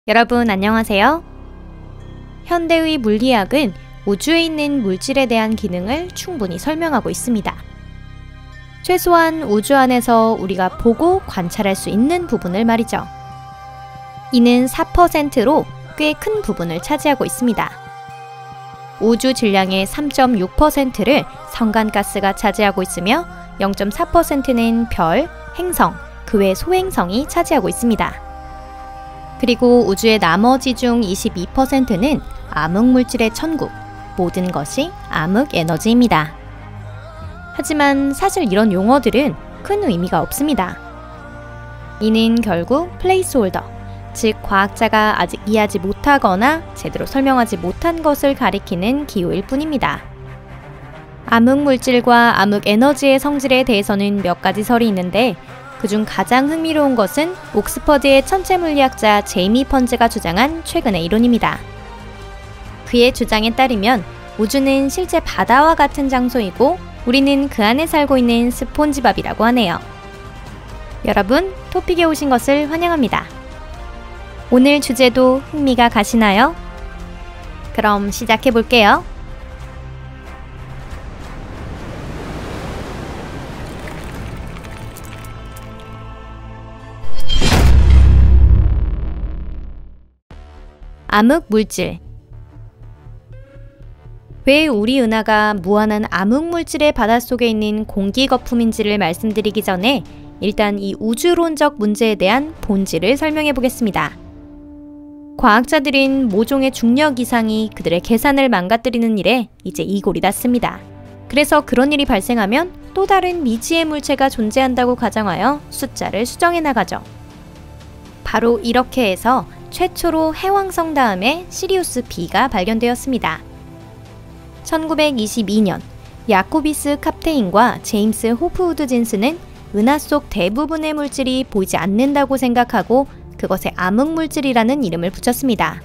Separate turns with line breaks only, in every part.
여러분 안녕하세요. 현대의 물리학은 우주에 있는 물질에 대한 기능을 충분히 설명하고 있습니다. 최소한 우주 안에서 우리가 보고 관찰할 수 있는 부분을 말이죠. 이는 4%로 꽤 큰 부분을 차지하고 있습니다. 우주 질량의 3.6%를 성간가스가 차지하고 있으며 0.4%는 별, 행성, 그 외 소행성이 차지하고 있습니다. 그리고 우주의 나머지 중 22%는 암흑물질의 천국, 모든 것이 암흑에너지입니다. 하지만 사실 이런 용어들은 큰 의미가 없습니다. 이는 결국 플레이스홀더, 즉 과학자가 아직 이해하지 못하거나 제대로 설명하지 못한 것을 가리키는 기호일 뿐입니다. 암흑물질과 암흑에너지의 성질에 대해서는 몇 가지 설이 있는데 그중 가장 흥미로운 것은 옥스퍼드의 천체물리학자 제이미 펀즈가 주장한 최근의 이론입니다. 그의 주장에 따르면 우주는 실제 바다와 같은 장소이고 우리는 그 안에 살고 있는 스폰지밥이라고 하네요. 여러분, 토픽에 오신 것을 환영합니다. 오늘 주제도 흥미가 가시나요? 그럼 시작해 볼게요. 암흑물질. 왜 우리 은하가 무한한 암흑물질의 바닷속에 있는 공기 거품인지를 말씀드리기 전에 일단 이 우주론적 문제에 대한 본질을 설명해 보겠습니다. 과학자들은 모종의 중력 이상이 그들의 계산을 망가뜨리는 일에 이제 이골이 났습니다. 그래서 그런 일이 발생하면 또 다른 미지의 물체가 존재한다고 가정하여 숫자를 수정해 나가죠. 바로 이렇게 해서 최초로 해왕성 다음에 시리우스 B가 발견되었습니다. 1922년 야코비스 캅테인과 제임스 호프우드 진스는 은하 속 대부분의 물질이 보이지 않는다고 생각하고 그것에 암흑물질이라는 이름을 붙였습니다.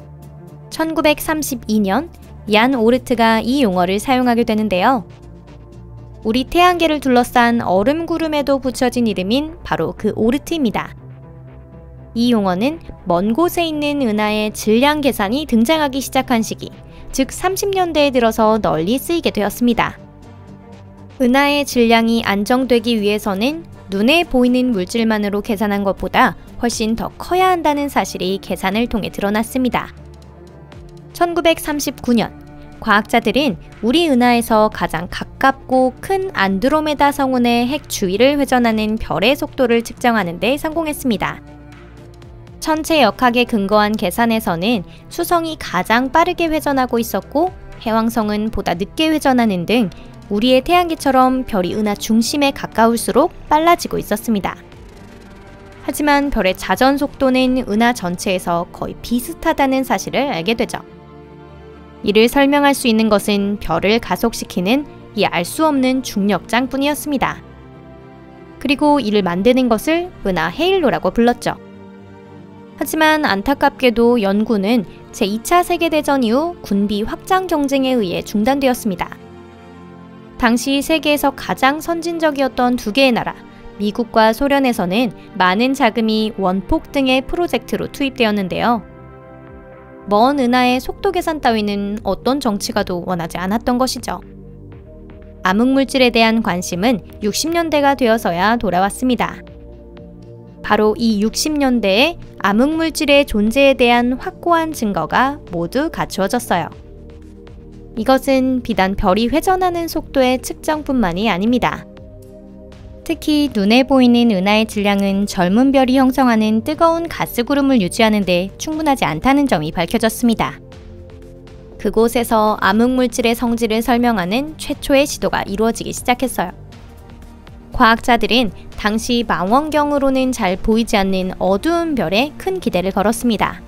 1932년 얀 오르트가 이 용어를 사용하게 되는데요. 우리 태양계를 둘러싼 얼음구름에도 붙여진 이름인 바로 그 오르트입니다. 이 용어는 먼 곳에 있는 은하의 질량 계산이 등장하기 시작한 시기, 즉 30년대에 들어서 널리 쓰이게 되었습니다. 은하의 질량이 안정되기 위해서는 눈에 보이는 물질만으로 계산한 것보다 훨씬 더 커야 한다는 사실이 계산을 통해 드러났습니다. 1939년, 과학자들은 우리 은하에서 가장 가깝고 큰 안드로메다 성운의 핵 주위를 회전하는 별의 속도를 측정하는 데 성공했습니다. 천체 역학에 근거한 계산에서는 수성이 가장 빠르게 회전하고 있었고 해왕성은 보다 늦게 회전하는 등 우리의 태양계처럼 별이 은하 중심에 가까울수록 빨라지고 있었습니다. 하지만 별의 자전 속도는 은하 전체에서 거의 비슷하다는 사실을 알게 되죠. 이를 설명할 수 있는 것은 별을 가속시키는 이 알 수 없는 중력장 뿐이었습니다. 그리고 이를 만드는 것을 은하 헤일로라고 불렀죠. 하지만 안타깝게도 연구는 제2차 세계대전 이후 군비 확장 경쟁에 의해 중단되었습니다. 당시 세계에서 가장 선진적이었던 두 개의 나라, 미국과 소련에서는 많은 자금이 원폭 등의 프로젝트로 투입되었는데요. 먼 은하의 속도 계산 따위는 어떤 정치가도 원하지 않았던 것이죠. 암흑물질에 대한 관심은 60년대가 되어서야 돌아왔습니다. 바로 이 60년대에 암흑물질의 존재에 대한 확고한 증거가 모두 갖추어졌어요. 이것은 비단 별이 회전하는 속도의 측정뿐만이 아닙니다. 특히 눈에 보이는 은하의 질량은 젊은 별이 형성하는 뜨거운 가스구름을 유지하는 데 충분하지 않다는 점이 밝혀졌습니다. 그곳에서 암흑물질의 성질을 설명하는 최초의 시도가 이루어지기 시작했어요. 과학자들은 당시 망원경으로는 잘 보이지 않는 어두운 별에 큰 기대를 걸었습니다.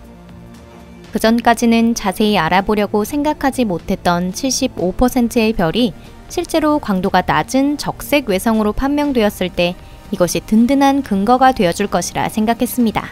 그전까지는 자세히 알아보려고 생각하지 못했던 75%의 별이 실제로 광도가 낮은 적색 외성으로 판명되었을 때 이것이 든든한 근거가 되어줄 것이라 생각했습니다.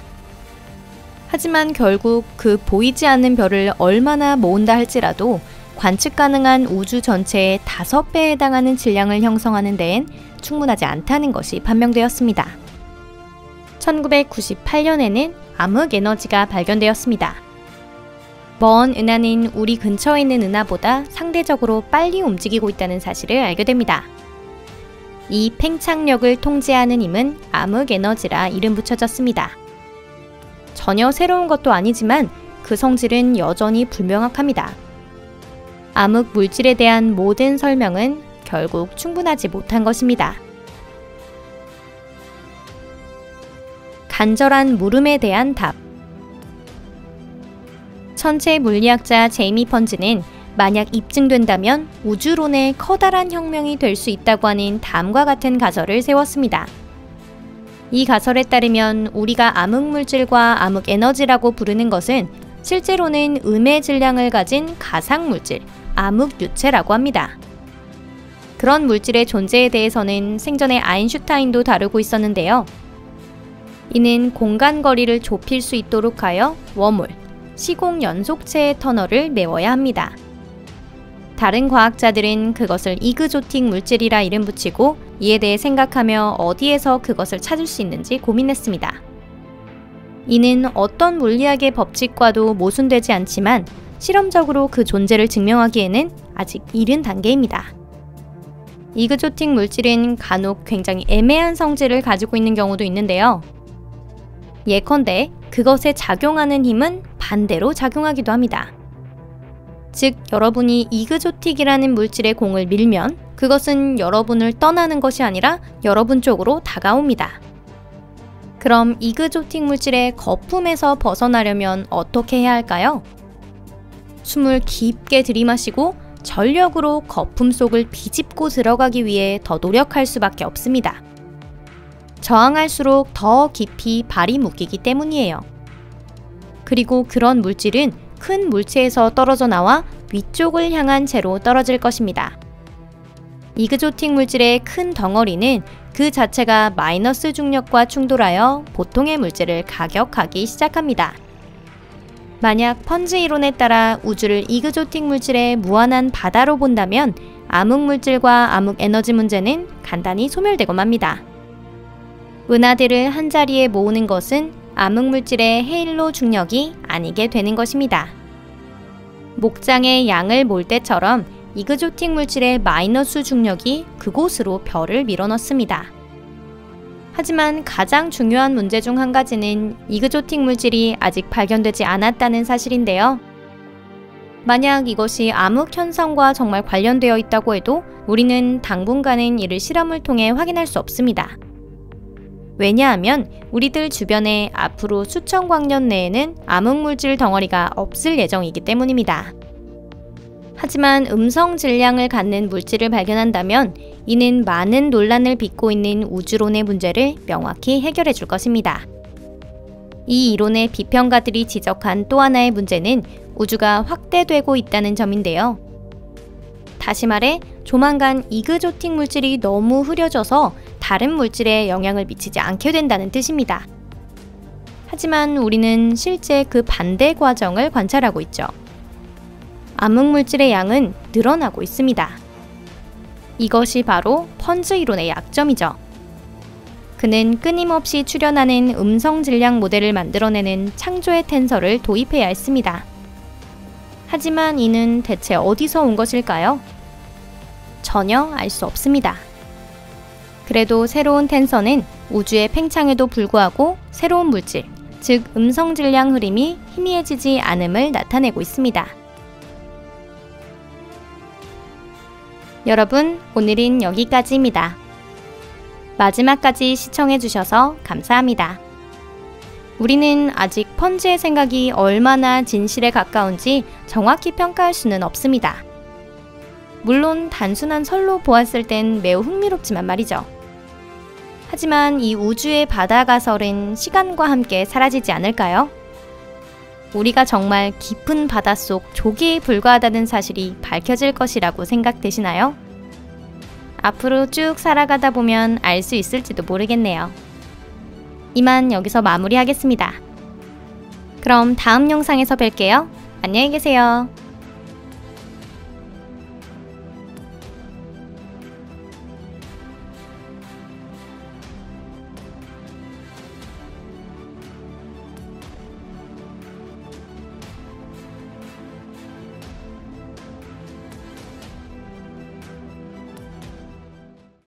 하지만 결국 그 보이지 않는 별을 얼마나 모은다 할지라도 관측 가능한 우주 전체의 5배에 해당하는 질량을 형성하는 데엔 충분하지 않다는 것이 판명되었습니다. 1998년에는 암흑 에너지가 발견되었습니다. 먼 은하는 우리 근처에 있는 은하보다 상대적으로 빨리 움직이고 있다는 사실을 알게 됩니다. 이 팽창력을 통제하는 힘은 암흑 에너지라 이름 붙여졌습니다. 전혀 새로운 것도 아니지만 그 성질은 여전히 불명확합니다. 암흑 물질에 대한 모든 설명은 결국 충분하지 못한 것입니다. 간절한 물음에 대한 답. 천체 물리학자 제이미 펀즈는 만약 입증된다면 우주론의 커다란 혁명이 될 수 있다고 하는 다음과 같은 가설을 세웠습니다. 이 가설에 따르면 우리가 암흑물질과 암흑에너지라고 부르는 것은 실제로는 음의 질량을 가진 가상물질, 암흑유체라고 합니다. 그런 물질의 존재에 대해서는 생전에 아인슈타인도 다루고 있었는데요. 이는 공간 거리를 좁힐 수 있도록 하여 웜홀, 시공 연속체의 터널을 메워야 합니다. 다른 과학자들은 그것을 이그조틱 물질이라 이름 붙이고 이에 대해 생각하며 어디에서 그것을 찾을 수 있는지 고민했습니다. 이는 어떤 물리학의 법칙과도 모순되지 않지만 실험적으로 그 존재를 증명하기에는 아직 이른 단계입니다. 이그조틱 물질은 간혹 굉장히 애매한 성질을 가지고 있는 경우도 있는데요. 예컨대 그것에 작용하는 힘은 반대로 작용하기도 합니다. 즉, 여러분이 이그조틱이라는 물질의 공을 밀면 그것은 여러분을 떠나는 것이 아니라 여러분 쪽으로 다가옵니다. 그럼 이그조틱 물질의 거품에서 벗어나려면 어떻게 해야 할까요? 숨을 깊게 들이마시고 전력으로 거품 속을 비집고 들어가기 위해 더 노력할 수밖에 없습니다. 저항할수록 더 깊이 발이 묶이기 때문이에요. 그리고 그런 물질은 큰 물체에서 떨어져 나와 위쪽을 향한 채로 떨어질 것입니다. 이그조틱 물질의 큰 덩어리는 그 자체가 마이너스 중력과 충돌하여 보통의 물질을 가격하기 시작합니다. 만약 펀즈 이론에 따라 우주를 이그조틱 물질의 무한한 바다로 본다면 암흑물질과 암흑에너지 문제는 간단히 소멸되고 맙니다. 은하들을 한자리에 모으는 것은 암흑물질의 헤일로 중력이 아니게 되는 것입니다. 목장에 양을 몰 때처럼 이그조틱 물질의 마이너스 중력이 그곳으로 별을 밀어넣습니다. 하지만 가장 중요한 문제 중 한 가지는 이그조틱 물질이 아직 발견되지 않았다는 사실인데요. 만약 이것이 암흑 현상과 정말 관련되어 있다고 해도 우리는 당분간은 이를 실험을 통해 확인할 수 없습니다. 왜냐하면 우리들 주변에 앞으로 수천 광년 내에는 암흑물질 덩어리가 없을 예정이기 때문입니다. 하지만 음성 질량을 갖는 물질을 발견한다면 이는 많은 논란을 빚고 있는 우주론의 문제를 명확히 해결해 줄 것입니다. 이 이론의 비평가들이 지적한 또 하나의 문제는 우주가 확대되고 있다는 점인데요. 다시 말해 조만간 이그조틱 물질이 너무 흐려져서 다른 물질에 영향을 미치지 않게 된다는 뜻입니다. 하지만 우리는 실제 그 반대 과정을 관찰하고 있죠. 암흑물질의 양은 늘어나고 있습니다. 이것이 바로 펀즈 이론의 약점이죠. 그는 끊임없이 출현하는 음성 질량 모델을 만들어내는 창조의 텐서를 도입해야 했습니다. 하지만 이는 대체 어디서 온 것일까요? 전혀 알 수 없습니다. 그래도 새로운 텐서는 우주의 팽창에도 불구하고 새로운 물질, 즉 음성 질량 흐름이 희미해지지 않음을 나타내고 있습니다. 여러분, 오늘은 여기까지입니다. 마지막까지 시청해주셔서 감사합니다. 우리는 아직 펀즈의 생각이 얼마나 진실에 가까운지 정확히 평가할 수는 없습니다. 물론 단순한 설로 보았을 땐 매우 흥미롭지만 말이죠. 하지만 이 우주의 바다 가설은 시간과 함께 사라지지 않을까요? 우리가 정말 깊은 바닷속 조개에 불과하다는 사실이 밝혀질 것이라고 생각되시나요? 앞으로 쭉 살아가다 보면 알 수 있을지도 모르겠네요. 이만 여기서 마무리하겠습니다. 그럼 다음 영상에서 뵐게요. 안녕히 계세요.